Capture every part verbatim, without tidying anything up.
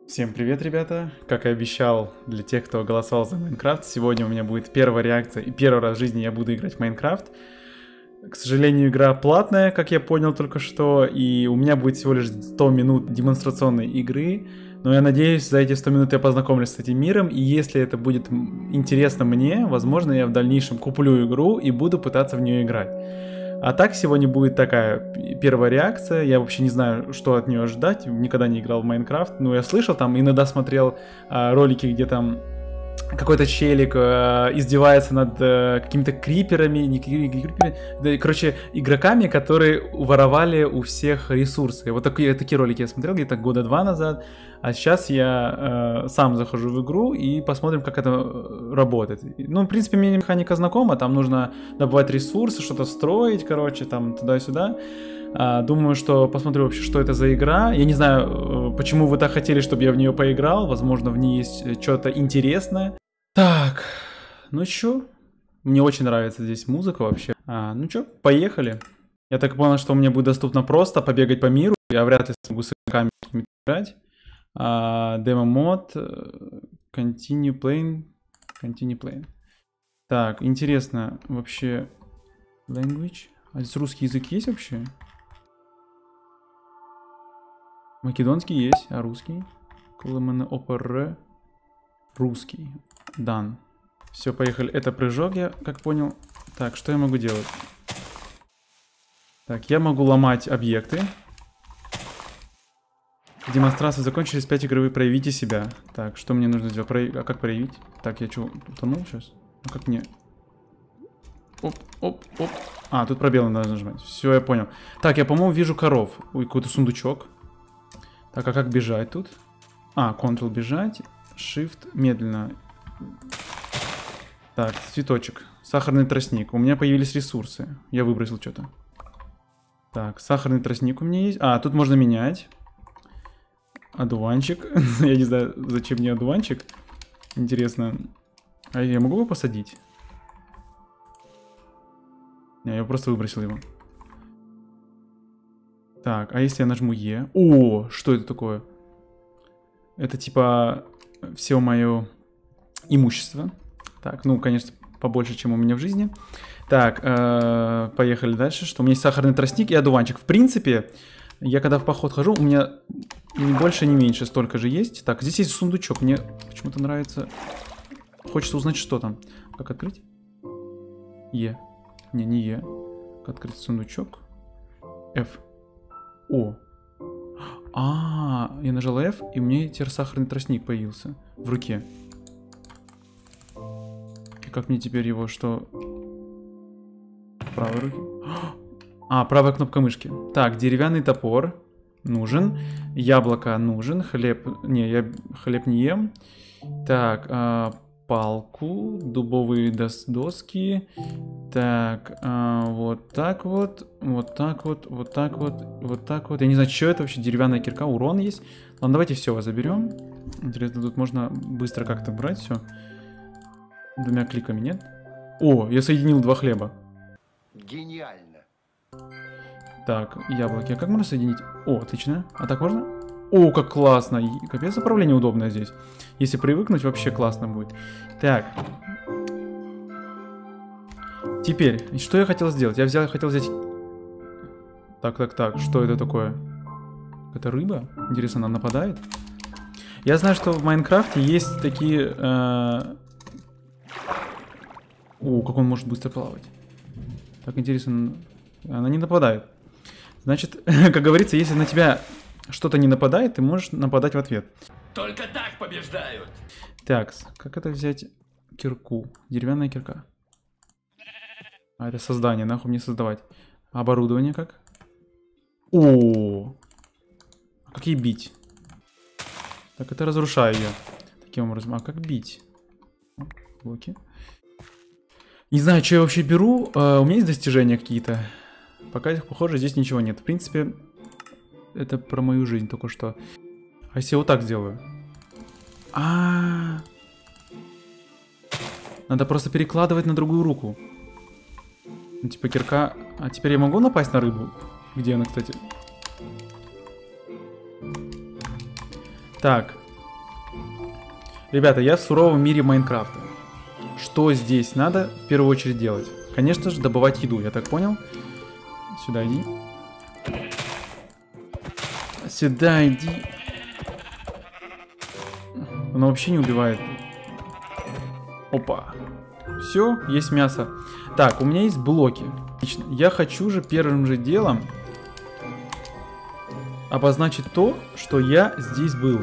Всем привет, ребята! Как и обещал для тех, кто голосовал за Майнкрафт, сегодня у меня будет первая реакция, и первый раз в жизни я буду играть в Майнкрафт. К сожалению, игра платная, как я понял только что, и у меня будет всего лишь сто минут демонстрационной игры, но я надеюсь, за эти сто минут я познакомлюсь с этим миром, и если это будет интересно мне, возможно, я в дальнейшем куплю игру и буду пытаться в нее играть. А так, сегодня будет такая первая реакция, я вообще не знаю, что от нее ожидать, никогда не играл в Майнкрафт, но я слышал там, иногда смотрел а, ролики, где там какой-то челик э, издевается над э, какими-то криперами, не криперами, да, короче, игроками, которые воровали у всех ресурсы. Вот такие, такие ролики я смотрел где-то года два назад, а сейчас я э, сам захожу в игру и посмотрим, как это работает. Ну, в принципе, мне механика знакома, там нужно добывать ресурсы, что-то строить, короче, там туда-сюда. Думаю, что посмотрю вообще, что это за игра. Я не знаю, почему вы так хотели, чтобы я в нее поиграл. Возможно, в ней есть что-то интересное. Так, ну чё? Мне очень нравится здесь музыка вообще. А, ну чё, поехали. Я так понял, что мне будет доступно просто побегать по миру. Я вряд ли смогу с игроками играть. А, демо-мод. Continue playing. Continue playing. Так, интересно вообще. Language. А здесь русский язык есть вообще? Македонский есть, а русский? ОПР. Русский. Дан. Все, поехали. Это прыжок, я как понял. Так, что я могу делать? Так, я могу ломать объекты. Демонстрации закончились, пять игровых. Проявите себя. Так, что мне нужно сделать? Прояв... А как проявить? Так, я что, утонул сейчас? А как мне? Оп, оп, оп. А, тут пробел надо нажимать. Все, я понял. Так, я, по-моему, вижу коров. Ой, какой-то сундучок. Так, а как бежать тут? А, Ctrl бежать. Shift медленно. Так, цветочек. Сахарный тростник. У меня появились ресурсы. Я выбросил что-то. Так, сахарный тростник у меня есть. А, тут можно менять. Одуванчик. Я не знаю, зачем мне одуванчик. Интересно. А я могу его посадить? Не, я просто выбросил его. Так, а если я нажму Е? О, что это такое? Это типа все мое имущество. Так, ну, конечно, побольше, чем у меня в жизни. Так, э, поехали дальше. Что у меня есть сахарный тростник и одуванчик. В принципе, я когда в поход хожу, у меня ни больше, ни меньше столько же есть. Так, здесь есть сундучок. Мне почему-то нравится. Хочется узнать, что там. Как открыть? Е. Не, не Е. Как открыть сундучок? F. О. А, я нажал F, и у меня теперь сахарный тростник появился в руке. И как мне теперь его что? Правой руки. А, правая кнопка мышки. Так, деревянный топор нужен. Яблоко нужен. Хлеб. Не, я хлеб не ем. Так, а, палку. Дубовые дос доски. Так, а, вот так вот. Вот так вот. Вот так вот. Вот так вот. Я не знаю, что это вообще. Деревянная кирка. Урон есть. Ладно, давайте все заберем. Интересно, тут можно быстро как-то брать все. Двумя кликами, нет? О, я соединил два хлеба. Гениально. Так, яблоки. А как можно соединить? О, отлично. А так можно? О, как классно. И капец, управление удобное здесь. Если привыкнуть, вообще классно будет. Так. Теперь, что я хотел сделать? Я взял, хотел взять... Так, так, так. Что это такое? Это рыба? Интересно, она нападает? Я знаю, что в Майнкрафте есть такие... Э... О, как он может быстро плавать. Так, интересно. Она не нападает. Значит, как говорится, если на тебя что-то не нападает, ты можешь нападать в ответ. Только так побеждают. Так, как это взять кирку? Деревянная кирка. А, это создание, нахуй мне создавать. Оборудование как? О, а как ей бить? Так, это разрушаю я. Таким образом, а как бить? Блоки. Не знаю, что я вообще беру. Uh, у меня есть достижения какие-то. Пока, похоже, здесь ничего нет. В принципе, это про мою жизнь только что. А если я вот так сделаю? А, -а, а Надо просто перекладывать на другую руку. Ну, типа кирка. А теперь я могу напасть на рыбу? Где она, кстати? Так. Ребята, я в суровом мире Майнкрафта. Что здесь надо в первую очередь делать? Конечно же, добывать еду, я так понял. Сюда иди. Сюда иди. Она вообще не убивает. Опа. Все, есть мясо. Так, у меня есть блоки. Отлично. Я хочу же первым же делом обозначить то, что я здесь был.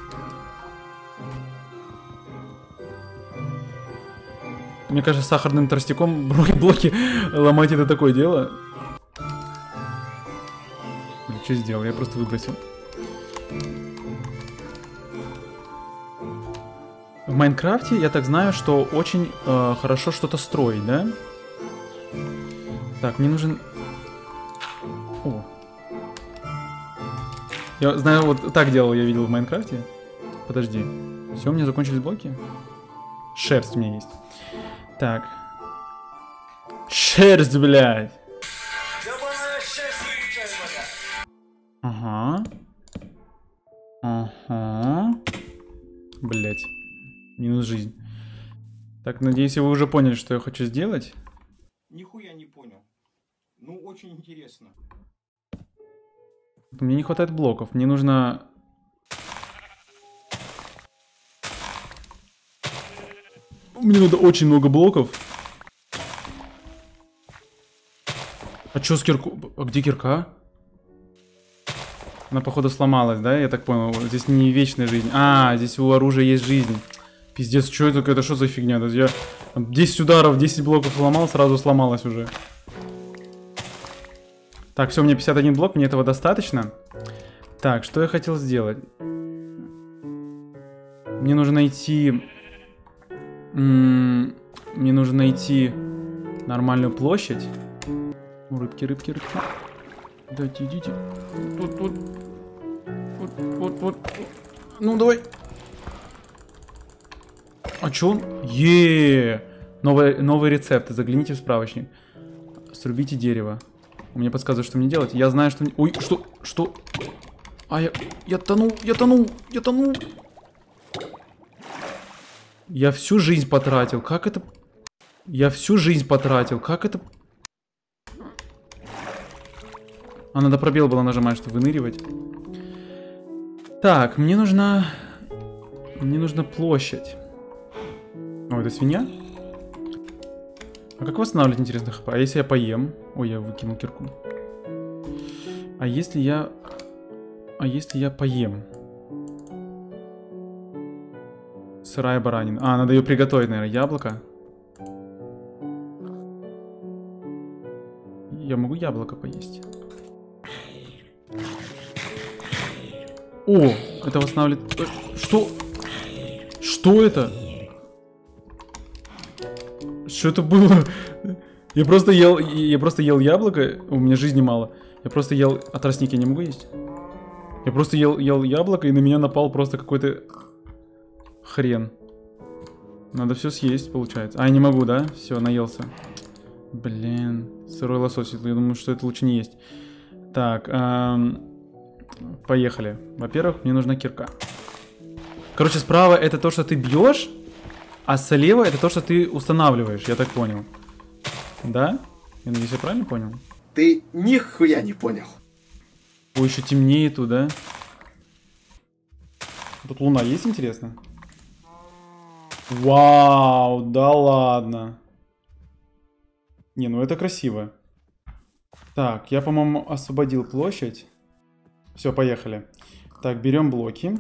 Мне кажется, сахарным тростником блоки ломать это такое дело. Что сделал? Я просто выбросил. В Майнкрафте я так знаю, что очень э, хорошо что-то строить, да? Так, мне нужен... О. Я знаю, вот так делал, я видел в Майнкрафте. Подожди. Все, у меня закончились блоки? Шерсть у меня есть. Так. Шерсть, блядь. Ага. Ага. Блядь. Минус жизнь. Так, надеюсь, вы уже поняли, что я хочу сделать. Нихуя не понял. Ну, очень интересно. Мне не хватает блоков. Мне нужно... Мне надо очень много блоков. А чё с кирку... А где кирка? Она, походу, сломалась, да? Я так понял. Здесь не вечная жизнь. А, здесь у оружия есть жизнь. Пиздец, что это? Это что за фигня? Я десять ударов, десять блоков сломал, сразу сломалась уже. Так, все, у меня пятьдесят один блок, мне этого достаточно. Так, что я хотел сделать? Мне нужно найти... Мне нужно найти нормальную площадь. Рыбки, рыбки, рыбки. Дайте, идите. Тут, тут. Вот, вот, вот. Ну, давай. А чё он? Еее. Новые, новые рецепты. Загляните в справочник. Срубите дерево. Мне подсказывают, что мне делать. Я знаю, что... Ой, что? Что? А, я... Я тонул, я тонул, я тонул. Я всю жизнь потратил. Как это... Я всю жизнь потратил. Как это... А, надо пробел было нажимать, чтобы выныривать. Так, мне нужна... Мне нужна площадь. О, это свинья? А как восстанавливать, интересно, хп? А если я поем? Ой, я выкинул кирку. А если я... А если я поем? Сырая баранина. А, надо ее приготовить, наверное. Яблоко. Я могу яблоко поесть? О, это восстанавливает... Что? Что это? Что это было? Я просто ел... Я просто ел яблоко. У меня жизни мало. Я просто ел... А тростник я не могу есть? Я просто ел, ел яблоко, и на меня напал просто какой-то... Хрен. Надо все съесть, получается. А, я не могу, да? Все, наелся. Блин. Сырой лосось. Я думаю, что это лучше не есть. Так, эм... поехали. Во-первых, мне нужна кирка. Короче, справа это то, что ты бьешь, а слева это то, что ты устанавливаешь. Я так понял. Да? Я надеюсь, я правильно понял? Ты нихуя не понял. Ой, еще темнее тут, да? Тут луна есть, интересно? Вау, да ладно. Не, ну это красиво. Так, я, по-моему, освободил площадь. Все, поехали. Так, берем блоки.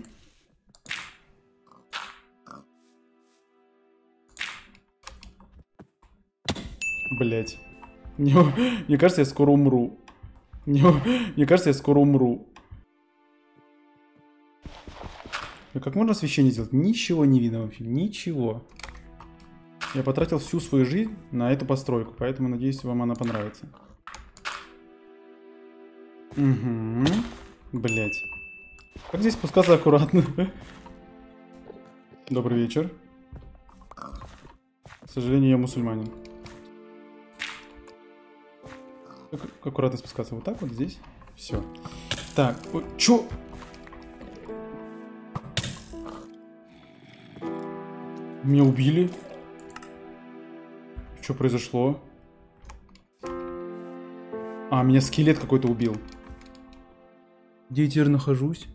Блять. Мне, мне кажется, я скоро умру. Мне, мне кажется, я скоро умру. А как можно освещение сделать? Ничего не видно вообще. Ничего. Я потратил всю свою жизнь на эту постройку, поэтому надеюсь, вам она понравится. Угу. Блять. Как здесь спускаться аккуратно? Добрый вечер. К сожалению, я мусульманин. Как аккуратно спускаться? Вот так вот здесь. Все. Так. Ой, чё? Меня убили? Что произошло? А, меня скелет какой-то убил. Где я теперь нахожусь?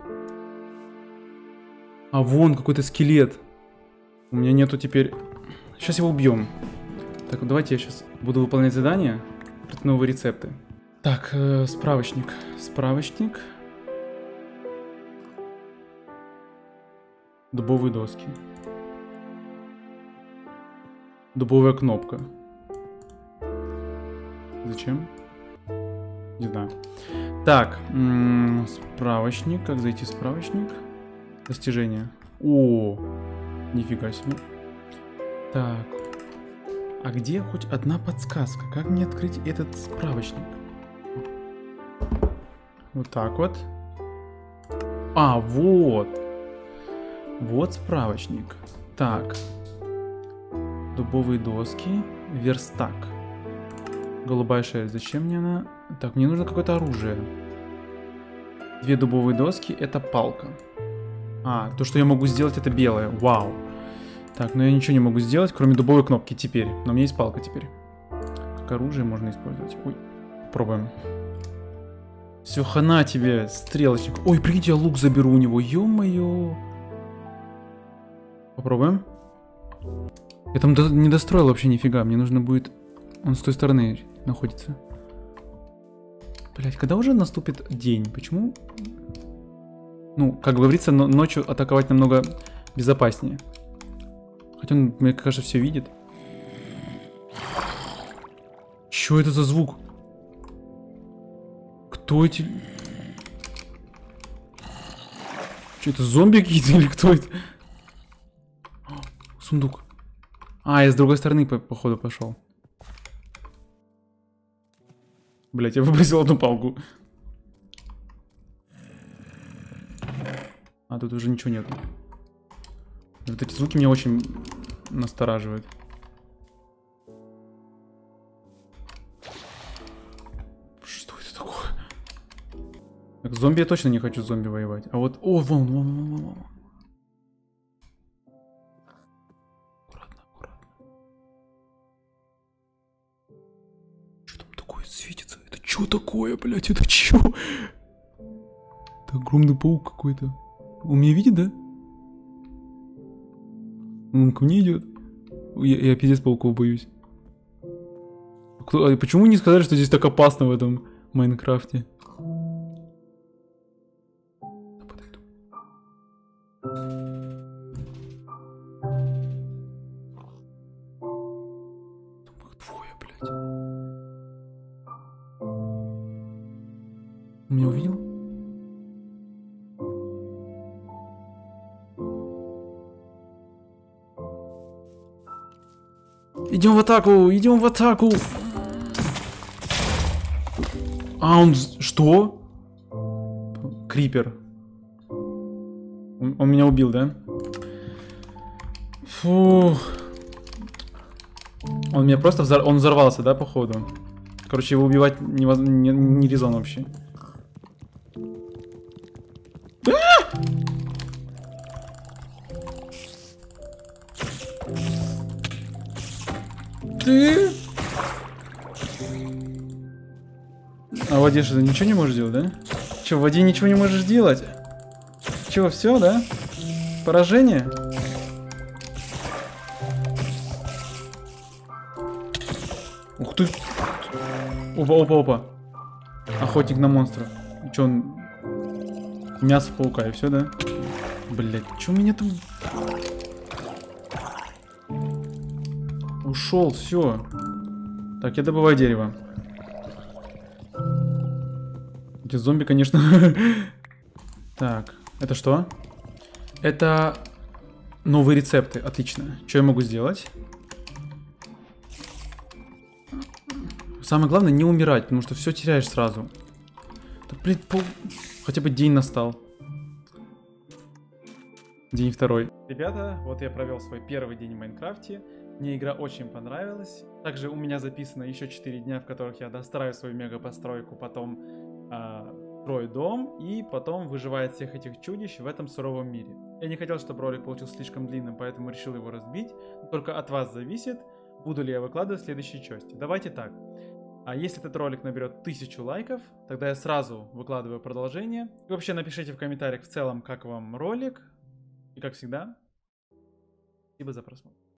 А, вон какой-то скелет. У меня нету теперь... Сейчас его убьем. Так, давайте я сейчас буду выполнять задание. Новые рецепты. Так, э, справочник. Справочник. Дубовые доски. Дубовая кнопка. Зачем? Не знаю. Так, м-м, справочник. Как зайти в справочник? Достижения. О, нифига себе. Так. А где хоть одна подсказка? Как мне открыть этот справочник? Вот так вот. А, вот. Вот справочник. Так. Дубовые доски. Верстак. Голубая шерсть. Зачем мне она? Так, мне нужно какое-то оружие. Две дубовые доски. Это палка. А, то, что я могу сделать, это белое. Вау. Так, но я ничего не могу сделать, кроме дубовой кнопки теперь. Но у меня есть палка теперь. Как оружие можно использовать. Ой, пробуем. Все, хана тебе, стрелочник. Ой, прикиньте, я лук заберу у него. Ё-моё. Попробуем. Я там до не достроил вообще нифига. Мне нужно будет... Он с той стороны находится. Блять, когда уже наступит день? Почему? Ну, как говорится, но ночью атаковать намного безопаснее. Хотя он, мне кажется, все видит. Что это за звук? Кто эти... Что это, зомби какие-то или кто это? Сундук. А, я с другой стороны, по походу, пошел. Блять, я выбросил одну палку. А тут уже ничего нету. Вот эти звуки меня очень настораживают. Что это такое? Так, зомби я точно не хочу с зомби воевать. А вот... О, вон, вон, вон, вон, вон. Аккуратно, аккуратно. Что там такое светится? Это что такое, блядь? Это что? Это огромный паук какой-то. Он меня видит, да? Он ко мне идет. Я, я пиздец пауков боюсь. Кто, а почему не сказали, что здесь так опасно в этом Майнкрафте? Подойду. Там их двое, блядь. Он меня увидел? Идем в атаку! Идем в атаку! А, он... Что? Крипер. Он, он меня убил, да? Фух. Он меня просто взор... Он взорвался, да, походу? Короче, его убивать не, воз... не... не резон вообще. Ты? А в воде что, ничего не можешь делать, да? Че, в воде ничего не можешь делать? Че, все, да? Поражение? Ух ты! Опа, опа, опа. Охотник на монстров. Че, он... Мясо паука и все, да? Блять, че у меня там... Ушел, все. Так, я добываю дерево. Эти зомби, конечно. Так, это что? Это новые рецепты. Отлично. Что я могу сделать? Самое главное не умирать, потому что все теряешь сразу. Так, блин, пол... хотя бы день настал. День второй. Ребята, вот я провел свой первый день в Майнкрафте. Мне игра очень понравилась. Также у меня записано еще четыре дня, в которых я достраю свою мега постройку, потом э, строит дом и потом выживает всех этих чудищ в этом суровом мире. Я не хотел, чтобы ролик получился слишком длинным, поэтому решил его разбить. Только от вас зависит, буду ли я выкладывать в следующей части. Давайте так. А если этот ролик наберет тысячу лайков, тогда я сразу выкладываю продолжение. И вообще напишите в комментариях в целом, как вам ролик. И как всегда, спасибо за просмотр.